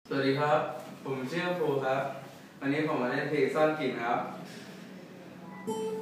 สวัสดีครับผมชื่อภูครับวันนี้ผมมาเล่นเพลงซ่อนกลิ่นครับ